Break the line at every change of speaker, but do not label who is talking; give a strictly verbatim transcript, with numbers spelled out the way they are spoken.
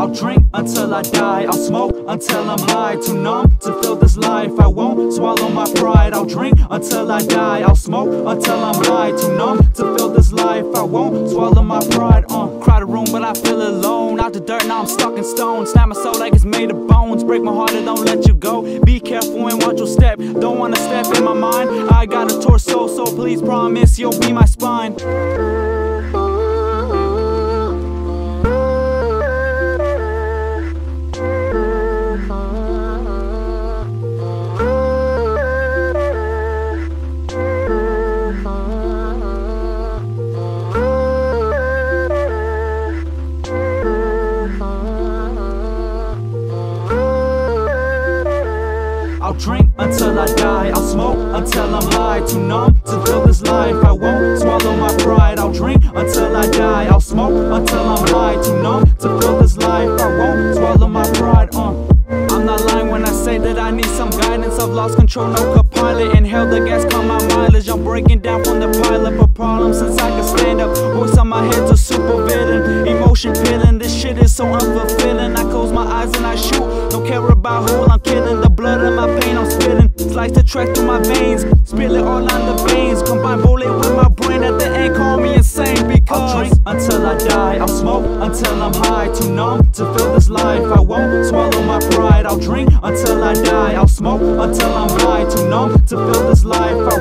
I'll drink until I die, I'll smoke until I'm high. Too numb to feel this life, I won't swallow my pride. I'll drink until I die, I'll smoke until I'm high. Too numb to feel this life, I won't swallow my pride. uh, Crowded room but I feel alone, out the dirt now I'm stuck in stone. Snap my soul like it's made of bones, break my heart and don't let you go. Be careful and watch your step, don't wanna step in my mind. I got a torso, so please promise you'll be my spine. I'll drink until I die, I'll smoke until I'm high. Too numb to feel this life, I won't swallow my pride. I'll drink until I die, I'll smoke until I'm high. Too numb to feel this life, I won't swallow my pride. uh. I'm not lying when I say that I need some guidance. I've lost control, no co-pilot. Inhale the gas, cut my mileage. I'm breaking down from the pilot for problems since I can stand up. Voice on my head to super villain, emotion pitting. This shit is so unfulfilling. I close my eyes and I shoot, don't care about who I'm killing. The blood in my pain I'm spitting, slice the track through my veins, spill it all on the veins. Combine bullet with my brain, at the end call me insane. Because I'll drink until I die, I'll smoke until I'm high. Too numb to feel this life, I won't swallow my pride. I'll drink until I die, I'll smoke until I'm high. Too numb to feel this life, I